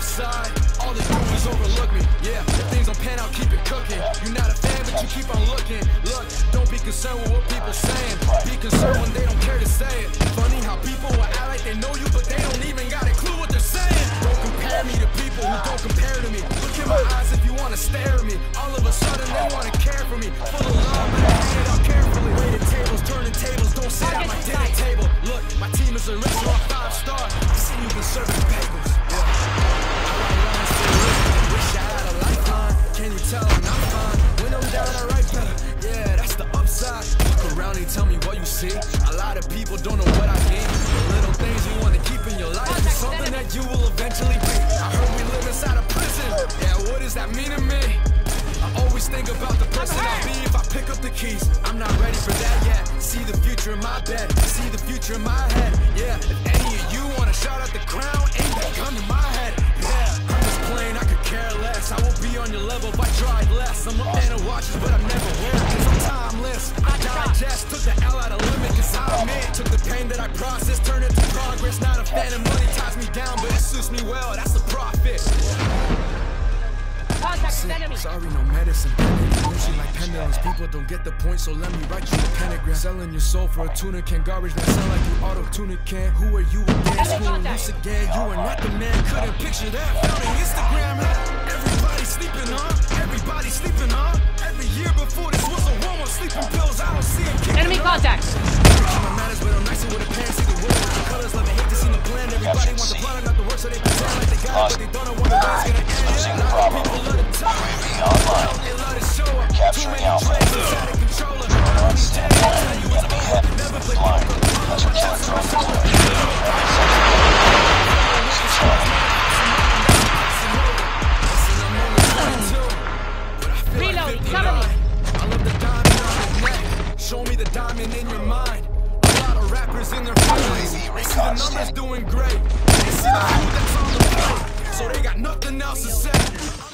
left side. All they do is overlook me. Yeah, if things don't pan out, keep it cooking. You're not a fan, but you keep on looking. Look, don't be concerned with what people saying. Be concerned when they don't care to say it. Funny how people will act like they know you, but they don't even got a clue what they're saying. Don't compare me to people who don't compare to me. Look in my eyes if you wanna stare at me. All of a sudden they wanna care for me. Full of love, but I hand it out carefully. Waiting tables, turning tables, don't sit at my dinner table. Look, my team is a restaurant 5-star. I see you been serving bagels. Yeah. Wish I had a lifeline. Can you tell I'm not fine? When I'm down, I write better. Yeah, that's the upside. Look around and tell me what you see. A lot of people don't know what I mean. The little things you want to keep in your life is something that you will eventually be. I heard we live inside a prison. Yeah, what does that mean to me? I always think about the person I'll be if I pick up the keys. I'm not ready for that yet. See the future in my bed. See the future in my head. Yeah, if any of you want to shout out the crown, aim that gun to my head. Yeah, I'm just playing, I could care less. I will be on your level if I tried less. I'm a fan of watches, but I'm never wearing cause I'm timeless. I digest, took the L out of limit cause I'm in. Took the pain that I processed, turned it to progress. Not a fan of money ties me down, but it suits me well, that's the profit. Sorry, no medicine. Emotion like pendulums. People don't get the point, so let me write you a pentagram. Selling your soul for a tuna can. Garbage that sound like you auto-tuna can. Who are you again? Screwing loose again. You are not the man. Couldn't picture that. Found on Instagram. Everybody sleeping, huh? Everybody sleeping, huh? Every year before this was a warm-up sleeping pills. I don't see it kicking. Enemy contact. My manners, but I'm nicer with a pan. See the world with the colors. Love it, hate to see the plan. Everybody wants the plan, not the work, so they pretend like they got it, but they don't know what the world's gonna end. Losing the problem. UAV online. Capturing Alpha. Stand by. Enemy heavy. Flying. That's what killer drones do. Reload, cover me. I love the diamond on your neck. Show me the diamond in your mind. A lot of rappers in their feelings. They see the numbers doing great. They see the food that's on the plate, so they got nothing else to say.